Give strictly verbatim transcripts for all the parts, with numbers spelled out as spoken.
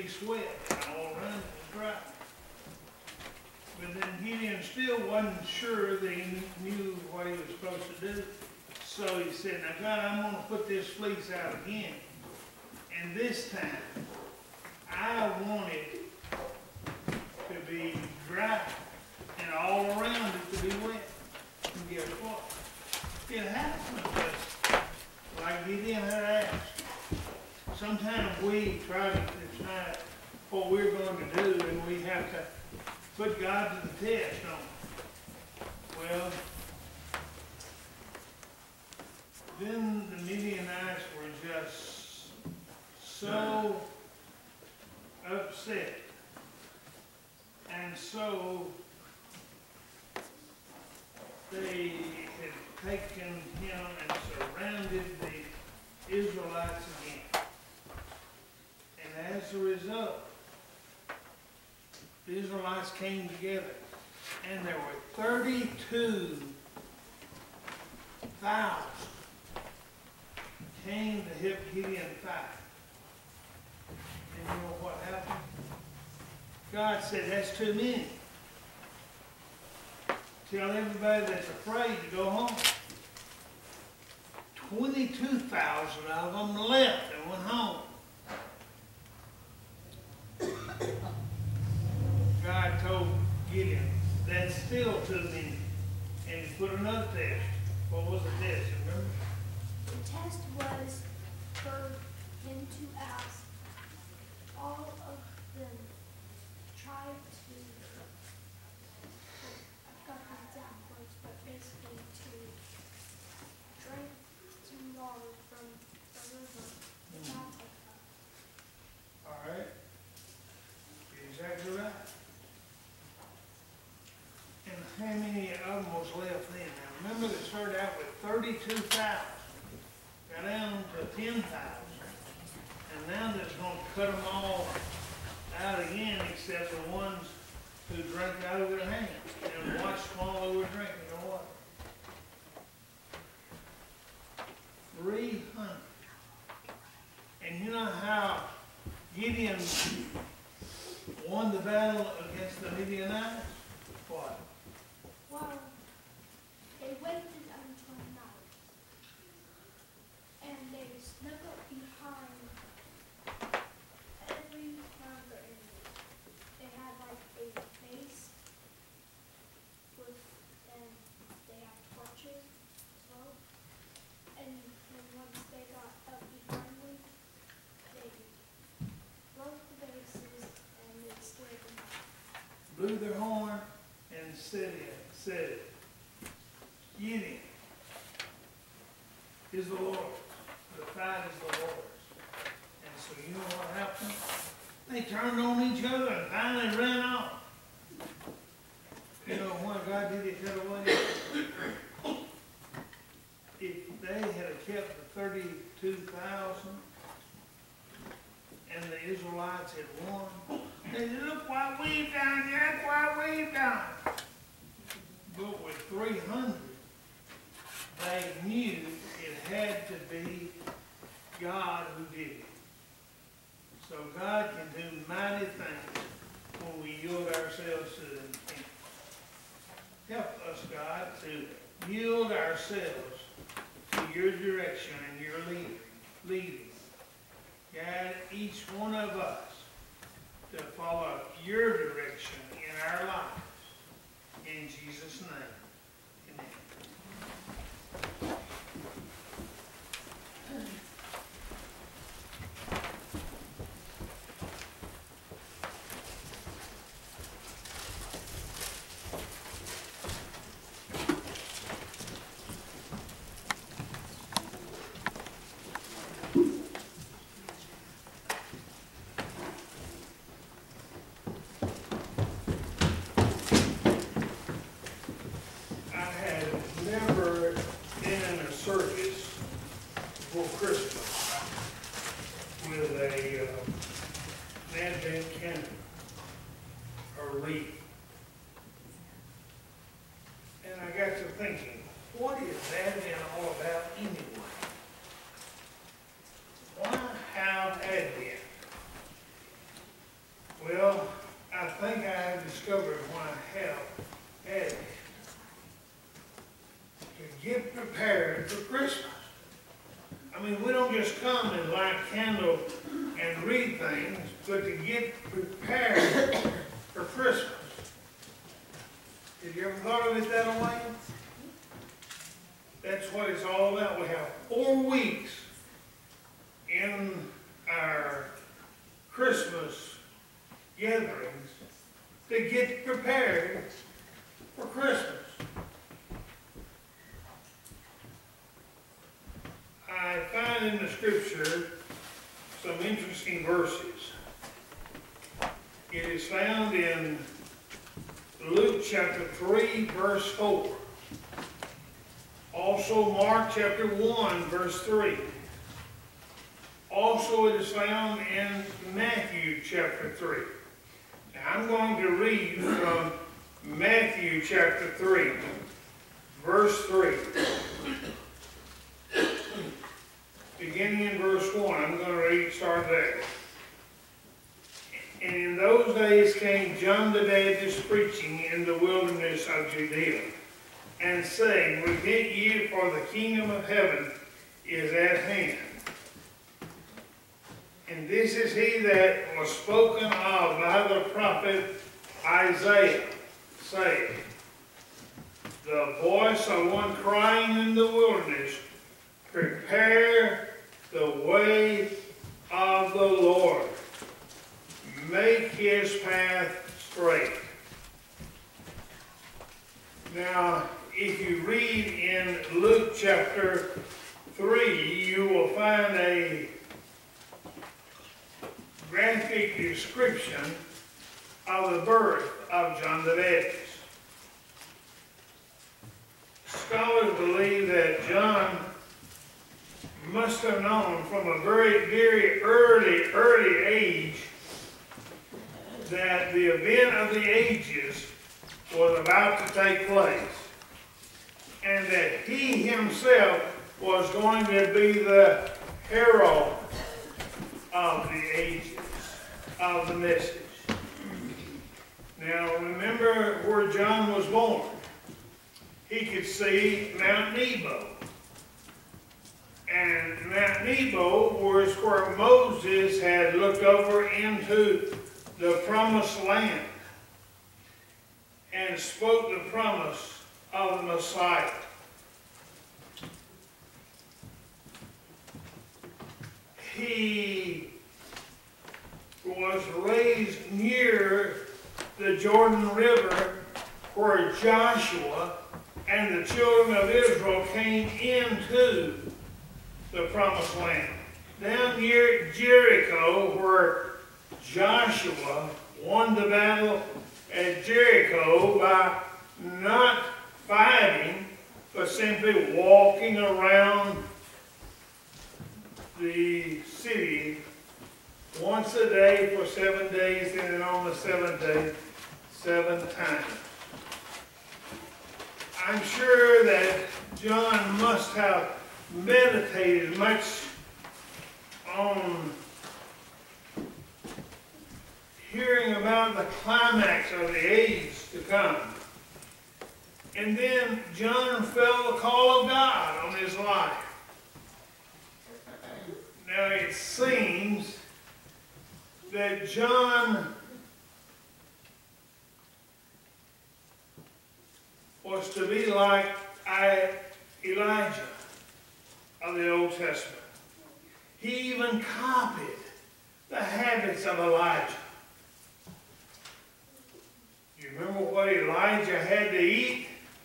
be swept, and all around it was dry. But then Gideon still wasn't sure that he knew what he was supposed to do. So he said, now God, I'm going to put this fleece out again. And this time, I want it to be dry and all around it to be wet. And guess what? It happened just like Gideon had asked. Sometimes we try to decide what we're going to do, and we have to put God to the test, don't we? Well, then the Midianites were just so upset and so they had taken him and surrounded the Israelites again. And as a result, the Israelites came together, and there were thirty-two thousand came to help Gideon fight. And you know what happened? God said, that's too many. Tell everybody that's afraid to go home. twenty-two thousand of them left and went home. God told Gideon, that's still too many. And he put another test. What was the test, remember? The test was for him to ask all of them try to, I've got the exact words, but basically to drink some water from the river in Africa. All right. You're exactly right. And how many of them was left then? Now remember, they started out with thirty-two thousand. Got down to ten thousand. And now they're going to cut them all out again, except the ones who drank out of their hands and watched while they were drinking the water. three hundred. And you know how Gideon won the battle against the Midianites? What? Well, they waited until night, and they snuck up behind every one of their enemies. They had like a base with, and they had torches as well. And then once they got up behind them, they broke the bases and they scared them off. Blew their horn and said it, said it. Gideon is the Lord. The fight is the Lord's. And so you know what happened? They turned on each other and finally ran off. You know why God did it that way? If they had kept the thirty-two thousand and the Israelites had won, they said, look what we've done, look what we've done. But with three hundred, they knew it had to be God who did it. So God can do mighty things when we yield ourselves to Him. Help us, God, to yield ourselves to your direction and your leading. leading. Guide each one of us to follow your direction in our lives. In Jesus' name, amen. prepared for Christmas. I mean, we don't just come and light candles and read things, but to get prepared for Christmas. Have you ever thought of it that way? That's what it's all about. We have four weeks in our Christmas gatherings to get prepared for Christmas. I find in the scripture some interesting verses. It is found in Luke chapter three, verse four. Also Mark chapter one, verse three. Also it is found in Matthew chapter three. Now I'm going to read from Matthew chapter three, verse three. Beginning in verse one, I'm going to read, start there. And in those days came John the Baptist preaching in the wilderness of Judea, and saying, Repent ye, for the kingdom of heaven is at hand. And this is he that was spoken of by the prophet Isaiah, saying, The voice of one crying in the wilderness, Prepare the way of the Lord. Make his path straight. Now, if you read in Luke chapter three, you will find a graphic description of the birth of John the Baptist. Scholars believe that John must have known from a very, very early, early age that the event of the ages was about to take place, and that he himself was going to be the herald of the ages, of the message. Now remember where John was born. He could see Mount Nebo. And Mount Nebo was where Moses had looked over into the promised land and spoke the promise of the Messiah. He was raised near the Jordan River where Joshua and the children of Israel came into the promised land. Down near Jericho, where Joshua won the battle at Jericho by not fighting, but simply walking around the city once a day for seven days, and then on the seventh day, seven times. I'm sure that John must have meditated much on hearing about the climax of the age to come. And then John felt the call of God on his life. Now it seems that John was to be like Elijah of the Old Testament. He even copied the habits of Elijah. You remember what Elijah had to eat?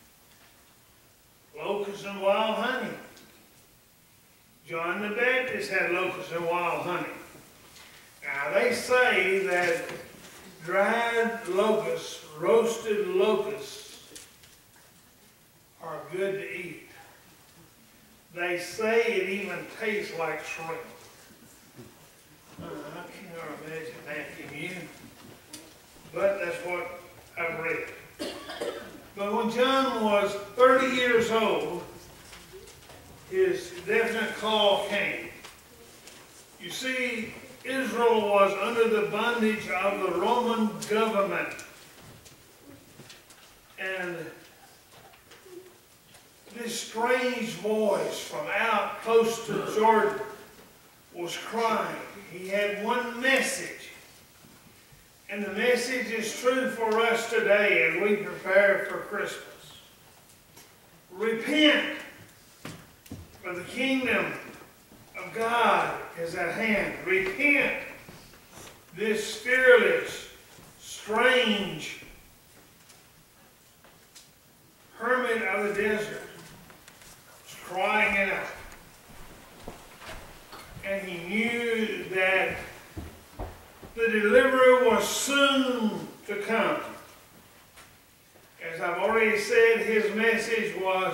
Locusts and wild honey. John the Baptist had locusts and wild honey. Now they say that dried locusts, roasted locusts, are good to eat. They say it even tastes like shrimp. Uh, I can't imagine that, can you? But that's what I've read. But when John was thirty years old, his definite call came. You see, Israel was under the bondage of the Roman government. And this strange voice from out close to Jordan was crying. He had one message. And the message is true for us today as we prepare for Christmas. Repent, for the kingdom of God is at hand. Repent. This fearless, strange hermit of the desert was crying out. And he knew that the deliverer was soon to come. As I've already said, his message was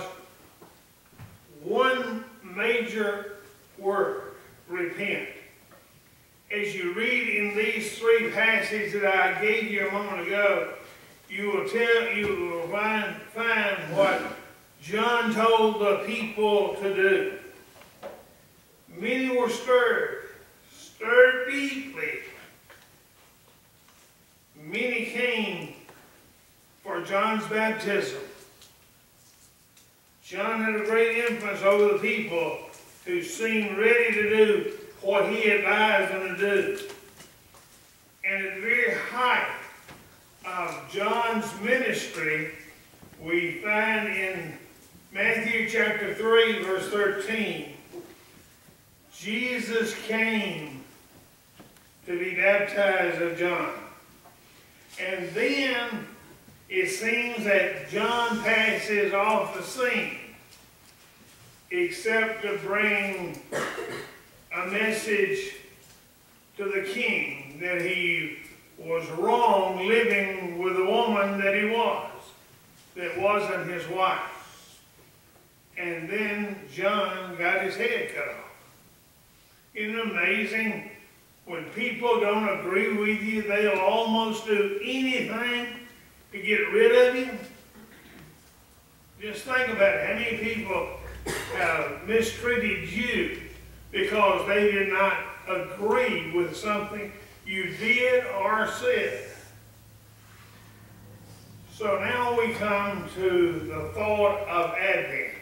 one major word: repent. As you read in these three passages that I gave you a moment ago, you will tell, you will find, find what John told the people to do. Many were stirred, stirred deeply. Many came for John's baptism. John had a great influence over the people who seemed ready to do what he advised them to do. And at the very height of John's ministry, we find in Matthew chapter three, verse thirteen, Jesus came to be baptized of John. And then it seems that John passes off the scene, except to bring a message to the king that he was wrong living with the woman that he was, that wasn't his wife. And then John got his head cut off. Isn't it amazing? When people don't agree with you, they'll almost do anything to get rid of you. Just think about it. How many people have mistreated you because they did not agree with something you did or said? So now we come to the thought of Advent.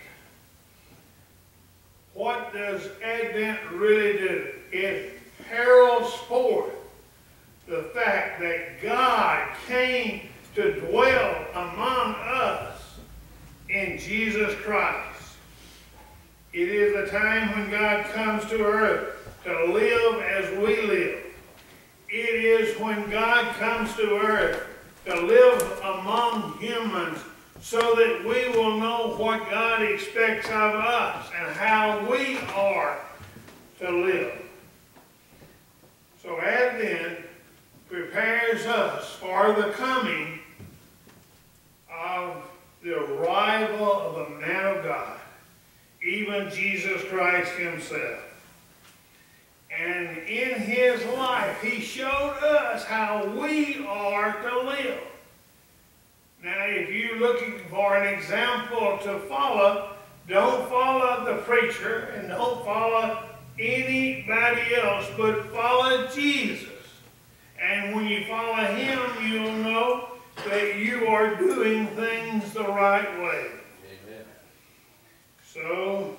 What does Advent really do? It heralds forth the fact that God came to dwell among us in Jesus Christ. It is the time when God comes to earth to live as we live. It is when God comes to earth to live among humans so that we will know what God expects of us and how we are to live. So Advent prepares us for the coming of the arrival of the man of God, even Jesus Christ himself. And in his life, he showed us how we are to live. Now, if you're looking for an example to follow, don't follow the preacher and don't follow anybody else, but follow Jesus. And when you follow him, you'll know that you are doing things the right way. Amen. So,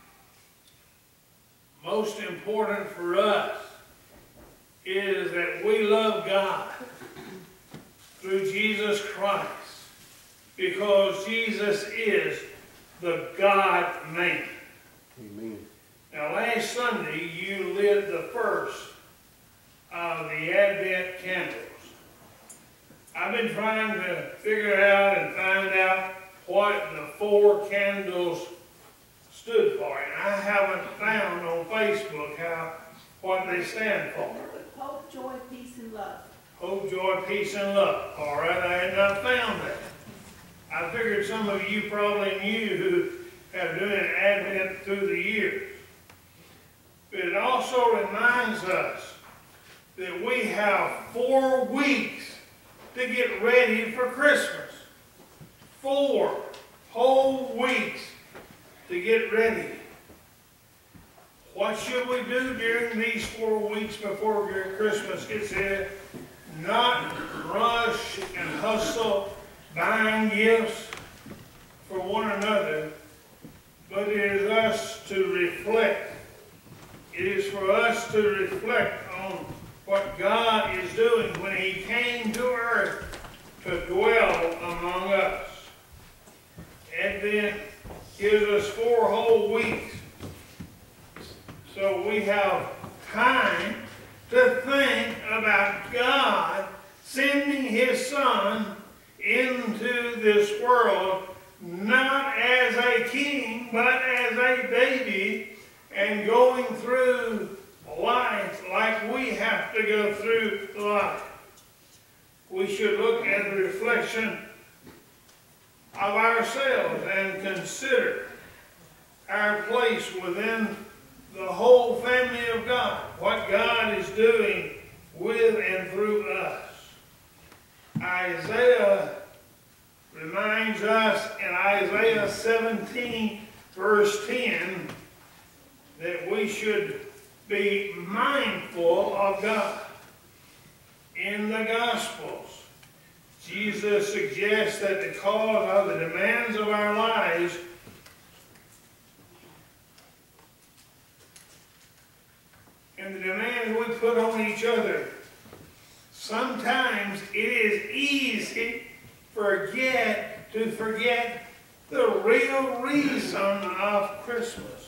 most important for us is that we love God through Jesus Christ, because Jesus is the God-man. Amen. Now, last Sunday, you lit the first of the Advent candles. I've been trying to figure out and find out what the four candles stood for, and I haven't found on Facebook how what they stand for. Hope, joy, peace, and love. Hope, joy, peace, and love. All right, I had not found that. I figured some of you probably knew who have done Advent through the years. But it also reminds us that we have four weeks to get ready for Christmas. Four whole weeks to get ready. What should we do during these four weeks before Christmas gets here? Not rush and hustle buying gifts for one another, but it is us to reflect. It is for us to reflect on what God is doing when He came to earth to dwell among us. Advent gives us four whole weeks, so we have time to think about God sending His Son into this world, not as a king, but as a baby, and going through life like we have to go through life. We should look at the reflection of ourselves and consider our place within the whole family of God, what God is doing with and through us. Isaiah reminds us in Isaiah seventeen, verse ten, that we should be mindful of God. In the Gospels, Jesus suggests that because of the demands of our lives, and the demands we put on each other, sometimes it is easy forget to forget the real reason of Christmas.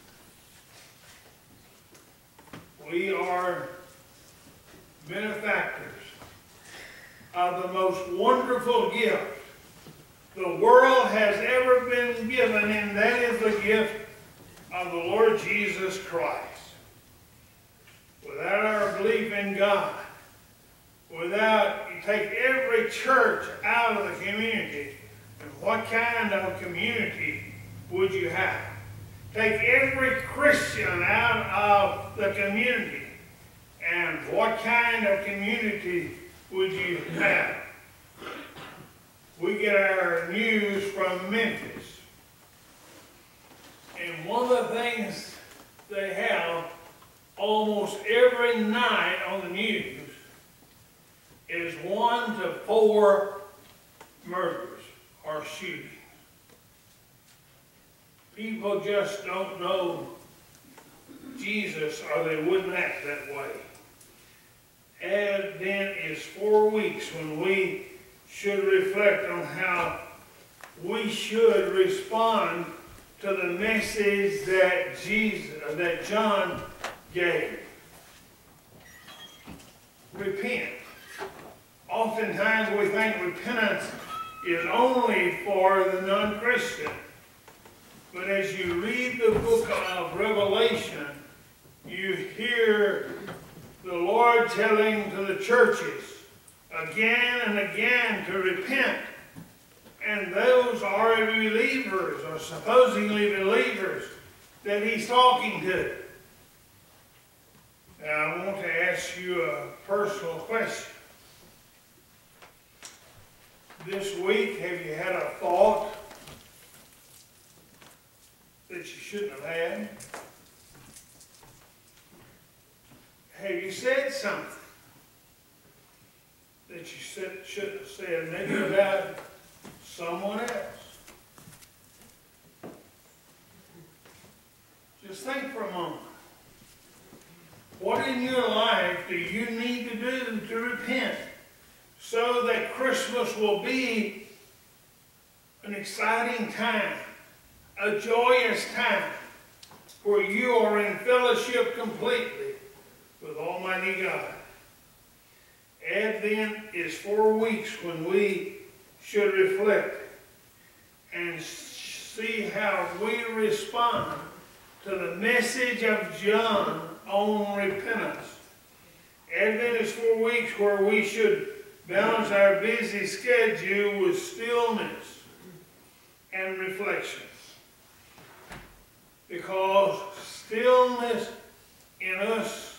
We are benefactors of the most wonderful gift the world has ever been given, and that is the gift of the Lord Jesus Christ. Without our belief in God, without, you take every church out of the community, and what kind of community would you have? Take every Christian out of the community, and what kind of community would you have? We get our news from Memphis. And one of the things they have almost every night on the news is one to four murders or shootings. People just don't know Jesus, or they wouldn't act that way. Advent is four weeks when we should reflect on how we should respond to the message that Jesus, that John gave. Repent. Oftentimes we think repentance is only for the non-Christian. But as you read the book of Revelation, you hear the Lord telling to the churches again and again to repent. And those are believers, or supposedly believers, that He's talking to. Now, I want to ask you a personal question. This week, have you had a thought that you shouldn't have had? Have you said something that you said, shouldn't have said, maybe about someone else? Just think for a moment. What in your life do you need to do to repent so that Christmas will be an exciting time, a joyous time, where you are in fellowship completely with Almighty God? Advent is four weeks when we should reflect and see how we respond to the message of John on repentance. Advent is four weeks where we should balance our busy schedule with stillness and reflection. Because stillness in us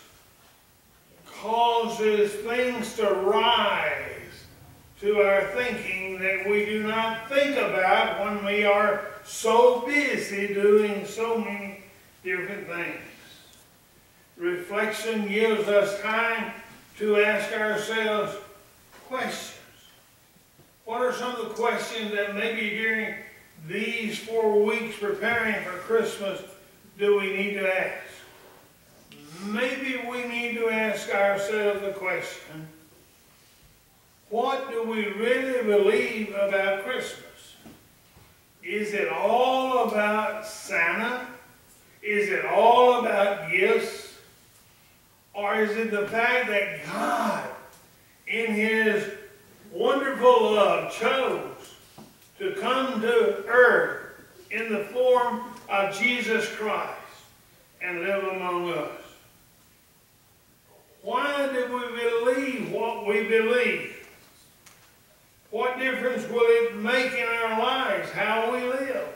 causes things to rise to our thinking that we do not think about when we are so busy doing so many different things. Reflection gives us time to ask ourselves questions. What are some of the questions that maybe during these four weeks preparing for Christmas do we need to ask? Maybe we need to ask ourselves the question, what do we really believe about Christmas? Is it all about Santa? Is it all about gifts? Or is it the fact that God, in His wonderful love, chose to come to earth in the form of Jesus Christ and live among us? Why do we believe what we believe? What difference will it make in our lives, how we live?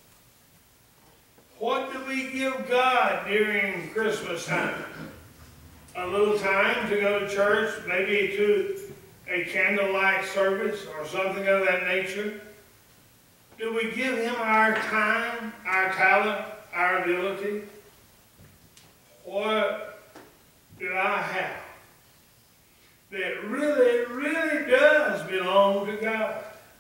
What do we give God during Christmas time? A little time to go to church, maybe to a candlelight service or something of that nature? Do we give Him our time, our talent, our ability? What do I have that really, really does belong to God?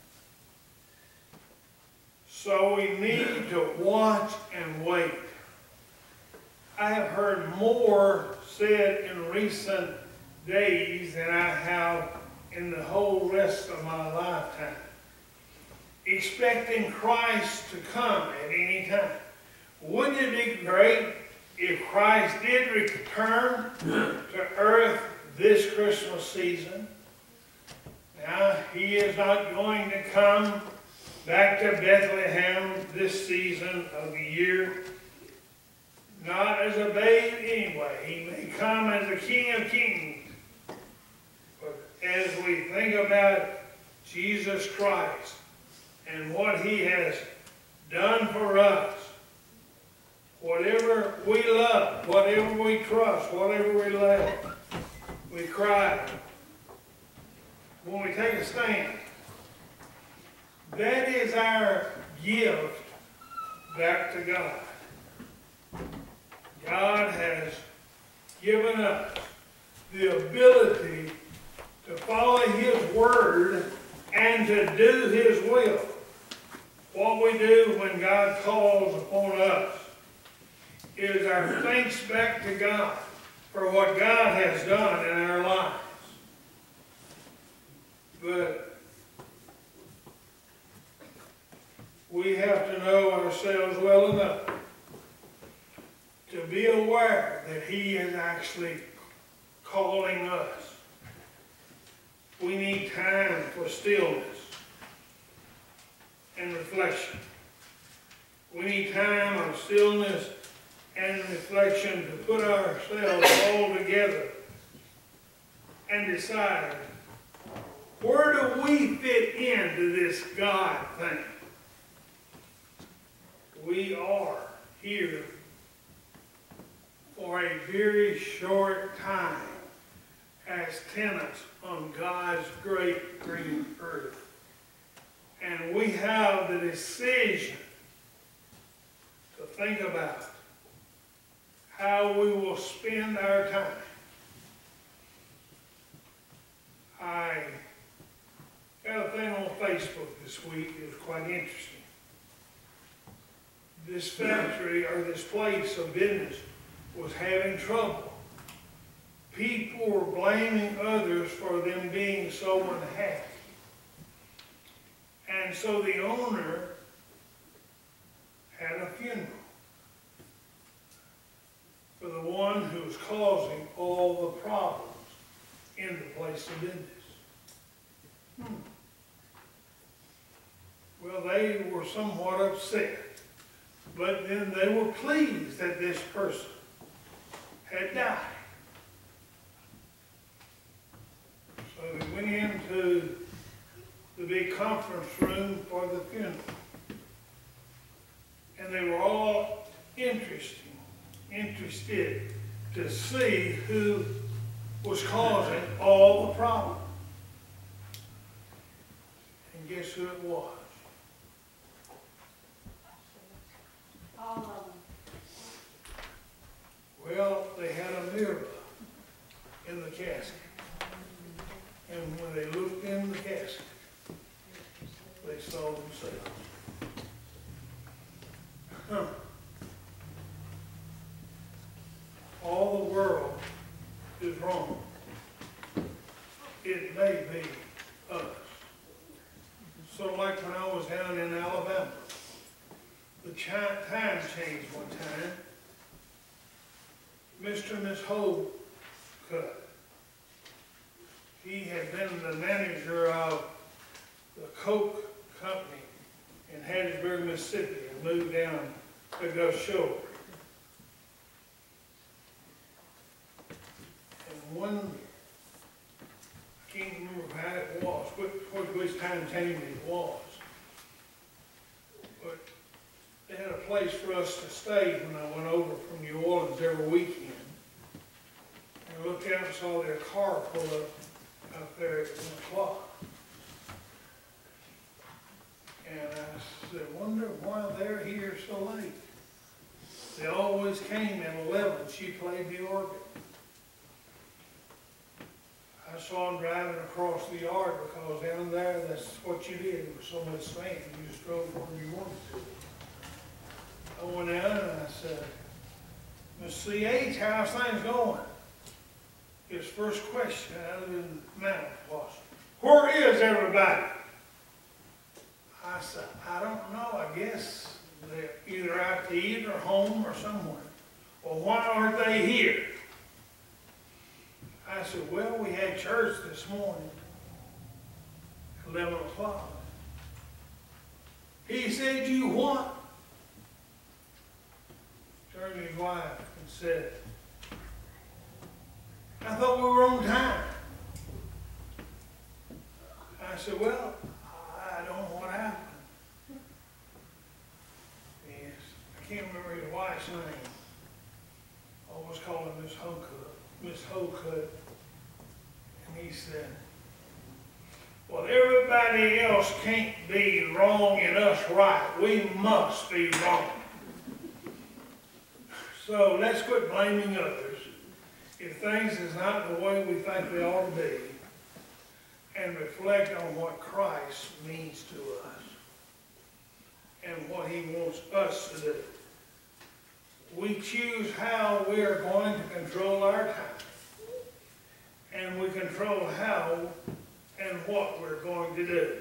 So we need to watch and wait. I have heard more said in recent days than I have in the whole rest of my lifetime. Expecting Christ to come at any time. Wouldn't it be great if Christ did return to earth this Christmas season? Now, He is not going to come back to Bethlehem this season of the year. Not as a babe anyway. He may come as the King of Kings. But as we think about Jesus Christ and what He has done for us, whatever we love, whatever we trust, whatever we love, we cry when we take a stand. That is our gift back to God. God has given us the ability to follow His Word and to do His will. What we do when God calls upon us is our thanks back to God for what God has done in our lives. But we have to know ourselves well enough to be aware that He is actually calling us. We need time for stillness and reflection. We need time of stillness and reflection to put ourselves all together and decide, where do we fit into this God thing? We are here for a very short time as tenants on God's great green earth. And we have the decision to think about how we will spend our time. I got a thing on Facebook this week. It was quite interesting. This factory or this place of business was having trouble. People were blaming others for them being so unhappy. And so the owner had a funeral for the one who was causing all the problems in the place of business. Hmm. Well, they were somewhat upset, but then they were pleased that this person had died. So they went into the big conference room for the funeral. And they were all interesting, interested to see who was causing all the problems. And guess who it was? All of them. Well, they had a mirror in the casket. And when they looked in the casket, they saw themselves. it may be us. So like when I was down in Alabama, the chi- time changed one time. Mister and Miss Holcott, he had been the manager of the Coke Company in Hattiesburg, Mississippi, and moved down to Gulf Shore. And one, I can't remember how it was, which, which time change it was, but they had a place for us to stay when I went over from New Orleans every weekend. And I looked out and saw their car pull up out there at one o'clock. And I said, wonder why they're here so late. They always came at eleven. She played the organ. I saw them driving across the yard because down there, that's what you did. There was so much sand. You just drove where you wanted to. I went out and I said, Miss C H, how's things going? His first question out of his mouth was, where is everybody? I said, I don't know. I guess they're either out to eat or home or somewhere. Well, why aren't they here? I said, well, we had church this morning, eleven o'clock. He said, you what? Turned to his wife and said, I thought we were on time. I said, well, I don't know what happened. Yes, I can't remember his wife's name. I always call her Miss Holcott, Miss Holcott. And he said, well, everybody else can't be wrong and us right. We must be wrong. So let's quit blaming others. If things is not the way we think they ought to be, and reflect on what Christ means to us and what he wants us to do. We choose how we are going to control our time, and we control how and what we're going to do.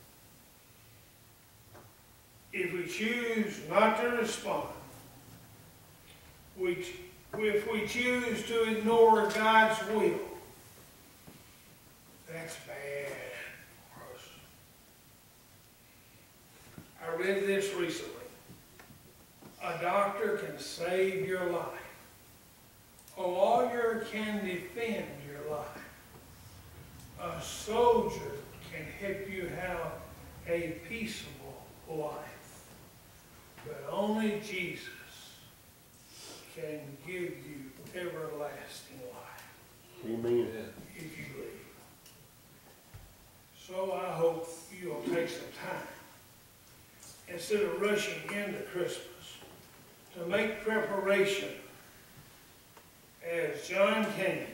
If we choose not to respond, we, if we choose to ignore God's will, that's bad for us. I read this recently. A doctor can save your life. A lawyer can defend your life. A soldier can help you have a peaceable life. But only Jesus can give you everlasting life. Amen. If you believe. So I hope you'll take some time, instead of rushing into Christmas, to make preparation as John came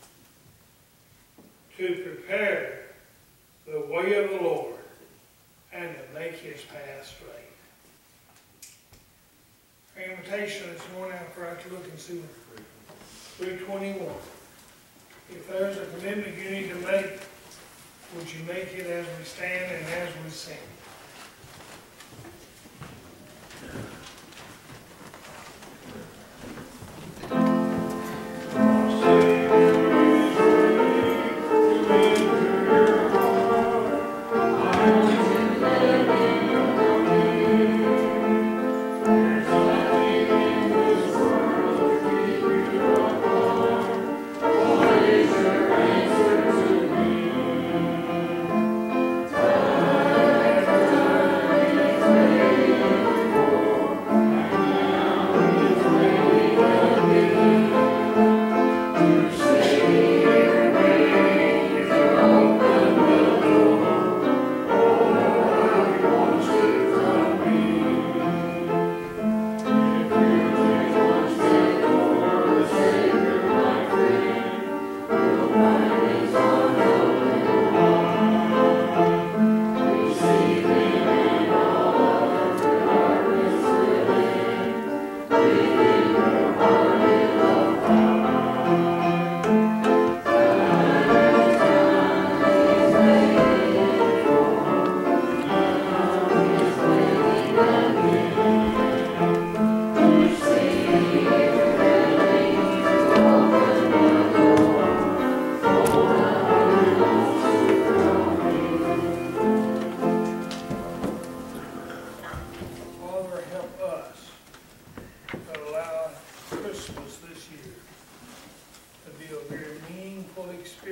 to prepare the way of the Lord and to make his path straight. Our invitation this morning, I forgot to look and see three twenty-one. If there's a commitment you need to make, would you make it as we stand and as we sing? Thank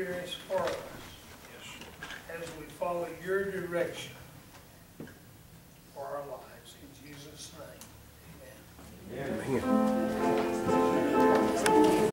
experience for us Yes, sir. as we follow your direction.